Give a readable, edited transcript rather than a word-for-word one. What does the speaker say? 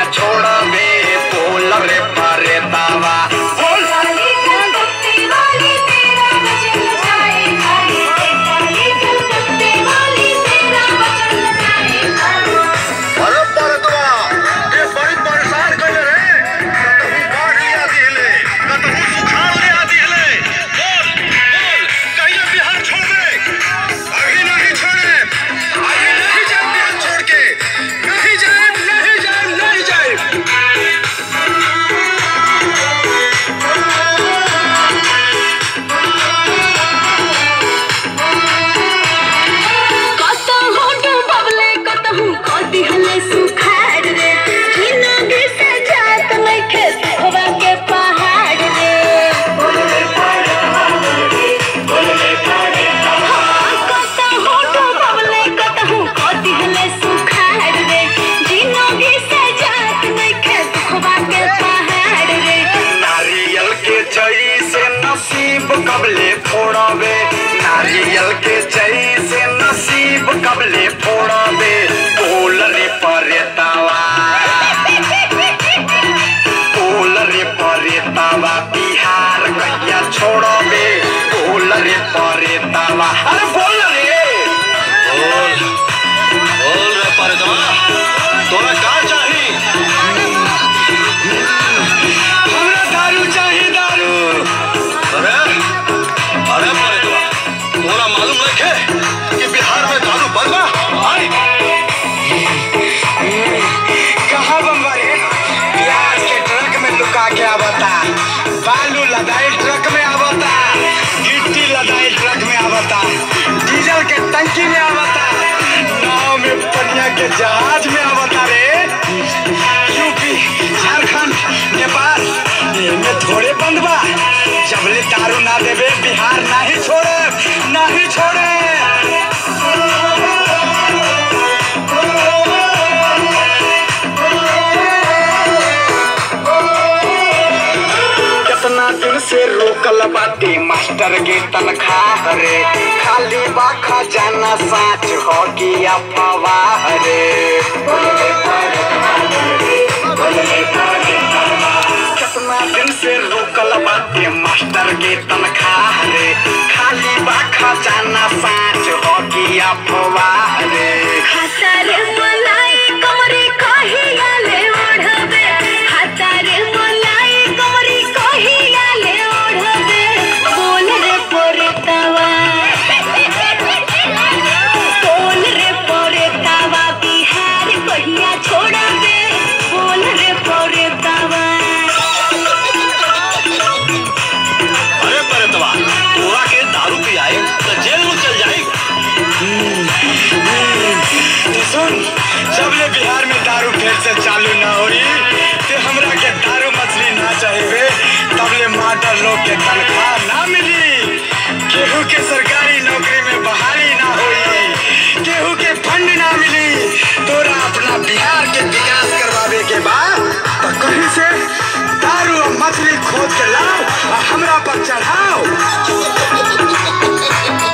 छोड़बे बोल रे परेतावा कबले फोड़बे नारियल के जैसे नसीब कबले फोड़बे बोल रे परेतावा बोल रे परेतावा बिहार कहिया छोड़बे बोल रे परेतावा अरे बोल रे परेतावा तोरा का चाही हमरा दारू चाही दारू अरे परेतावा तोरा मालूम नहीं कि बिहार में दारू बंद बा कहाँ बम्बा रे प्याज के ट्रक में लुका के आवता बालू लदाई ट्रक में आवता गिट्टी लदाई ट्रक में आवता डीजल के टंकी में आवता नाव में पनिया के जहाज में आवता रे यूपी झारखंड नेपाल में थोड़े बंद बा जबले दारू ना देवे बिहार नहीं छोड़े नहीं छोड़े कितना दिन से रोकल बाटे मास्टर के तनख्वाह रे खाली बा खजाना साच हो कि अफवाह रे कितना दिन से रोकल बाटे मास्टर के तनख्वाह रे खाली बा खजाना साच हो कि अफवाह रे जबले बिहार में दारू फिर से चालू ना हो रही तो हमरा के दारू मछली ना चाहिए तबले मास्टर लोग के तनख्वाह ना मिली केहू के सरकारी नौकरी में बहाली ना हुई केहू के फंड ना मिली तोरा अपना बिहार के विकास करवावे के बाद तो कहीं से दारू और मछली खोद के लाओ और हमरा पर चढ़ाओ